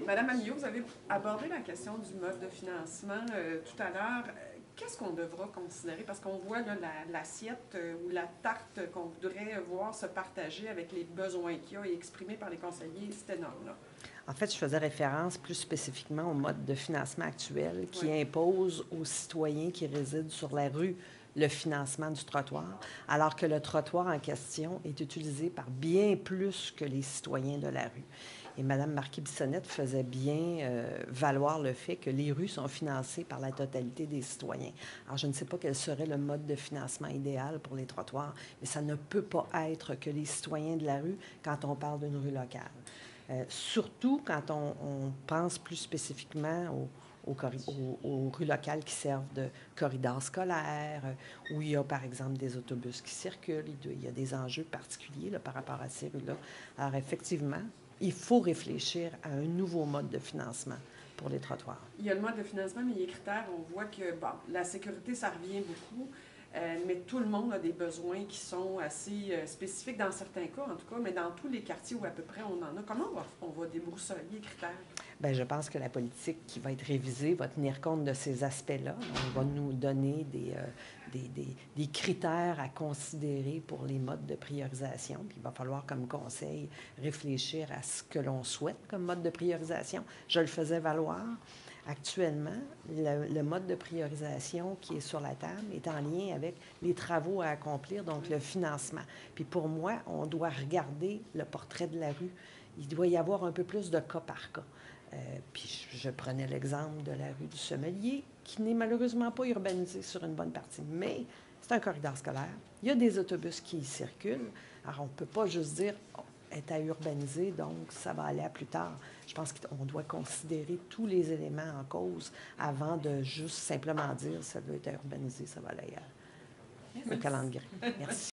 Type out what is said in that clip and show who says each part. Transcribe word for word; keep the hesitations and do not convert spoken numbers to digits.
Speaker 1: Madame Amillot, vous avez abordé la question du mode de financement euh, tout à l'heure. Qu'est-ce qu'on devra considérer? Parce qu'on voit l'assiette la, euh, ou la tarte qu'on voudrait voir se partager avec les besoins qu'il y a et exprimés par les conseillers, c'est énorme, là.
Speaker 2: En fait, je faisais référence plus spécifiquement au mode de financement actuel qui
Speaker 1: Oui.
Speaker 2: impose aux citoyens qui résident sur la rue le financement du trottoir, alors que le trottoir en question est utilisé par bien plus que les citoyens de la rue. Et Mme Marquis-Bissonnette faisait bien euh, valoir le fait que les rues sont financées par la totalité des citoyens. Alors, je ne sais pas quel serait le mode de financement idéal pour les trottoirs, mais ça ne peut pas être que les citoyens de la rue quand on parle d'une rue locale. Euh, surtout quand on, on pense plus spécifiquement aux, aux, aux, aux rues locales qui servent de corridors scolaires, euh, où il y a, par exemple, des autobus qui circulent. Il y a des enjeux particuliers là, par rapport à ces rues-là. Alors, effectivement, il faut réfléchir à un nouveau mode de financement pour les trottoirs.
Speaker 1: Il y a le mode de financement, mais les critères, on voit que bon, la sécurité, ça revient beaucoup. Euh, mais tout le monde a des besoins qui sont assez euh, spécifiques dans certains cas, en tout cas, mais dans tous les quartiers où à peu près on en a. Comment on va, on va débroussailler les critères?
Speaker 2: Bien, je pense que la politique qui va être révisée va tenir compte de ces aspects-là. On va nous donner des, euh, des, des, des critères à considérer pour les modes de priorisation. Puis il va falloir, comme conseil, réfléchir à ce que l'on souhaite comme mode de priorisation. Je le faisais valoir. Actuellement, le, le mode de priorisation qui est sur la table est en lien avec les travaux à accomplir, donc le financement. Puis pour moi, on doit regarder le portrait de la rue. Il doit y avoir un peu plus de cas par cas. Euh, puis je, je prenais l'exemple de la rue du Sommelier, qui n'est malheureusement pas urbanisée sur une bonne partie, mais c'est un corridor scolaire. Il y a des autobus qui y circulent. Alors, on ne peut pas juste dire oh, est à urbaniser, donc ça va aller à plus tard. Je pense qu'on doit considérer tous les éléments en cause avant de juste simplement dire ça doit être urbanisé, ça va aller à, au calendrier. Merci.